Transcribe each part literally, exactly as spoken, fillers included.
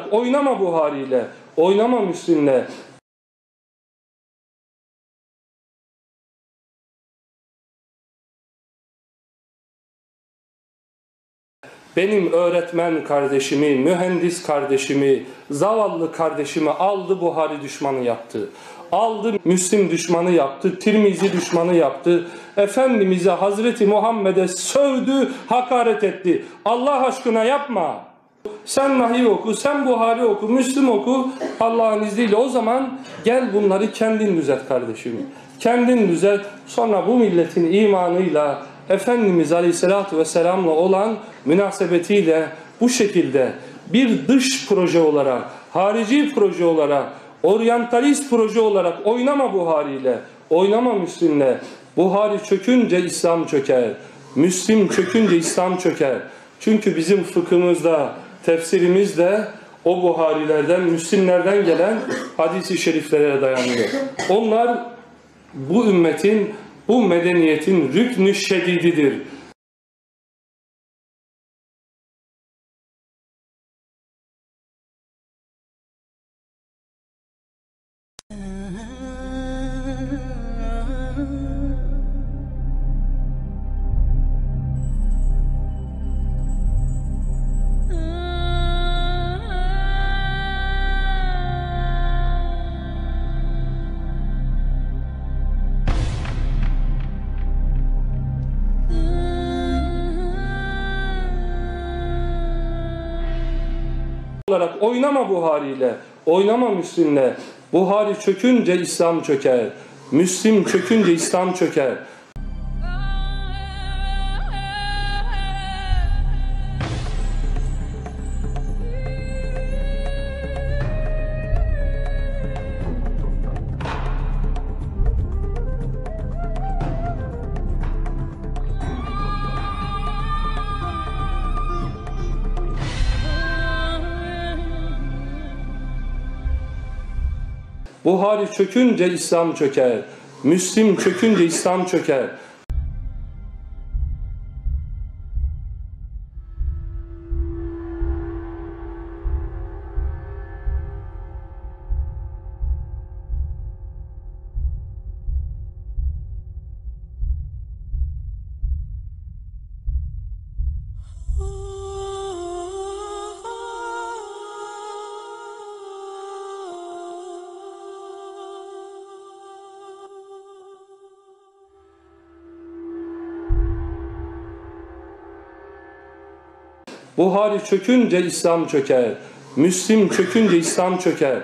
Oynama Buhari'yle, oynama Müslim'le. Benim öğretmen kardeşimi, mühendis kardeşimi, zavallı kardeşimi aldı Buhari düşmanı yaptı. Aldı Müslim düşmanı yaptı, Tirmizi düşmanı yaptı. Efendimiz'e, Hazreti Muhammed'e sövdü, hakaret etti. Allah aşkına yapma. Sen Nahi oku, sen Buhari oku, Müslim oku. Allah'ın izniyle o zaman gel bunları kendin düzelt kardeşim. Kendin düzelt. Sonra bu milletin imanıyla, Efendimiz Aleyhisselatü Vesselam'la olan münasebetiyle bu şekilde bir dış proje olarak, harici proje olarak, oryantalist proje olarak oynama Buhari'yle, oynama Müslim'le. Buhari çökünce İslam çöker. Müslim çökünce İslam çöker. Çünkü bizim fıkhımızda, tefsirimizde o Buharilerden, Müslimlerden gelen hadis-i şeriflere dayanıyor. Onlar bu ümmetin, bu medeniyetin rüknü şedididir. olarak oynama Buhari'yle, oynama Müslim'le. Buhari çökünce İslam çöker. Müslim çökünce İslam çöker. Buhari çökünce İslam çöker. Müslim çökünce İslam çöker. Buhari çökünce İslam çöker. Müslim çökünce İslam çöker.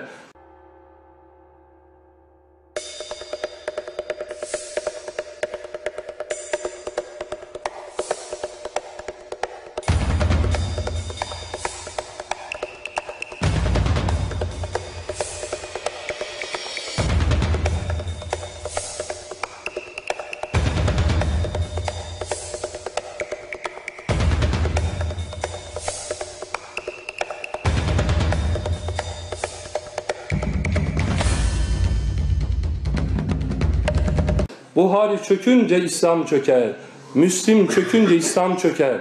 Buhari çökünce İslam çöker. Müslim çökünce İslam çöker.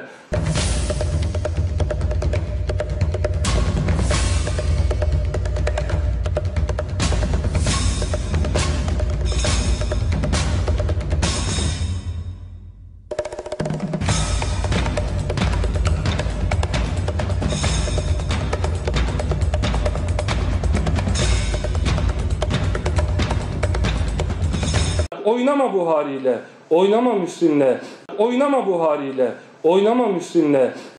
Oynama Buhari'yle, oynama Müslim'le. Oynama Buhari'yle, oynama Müslim'le.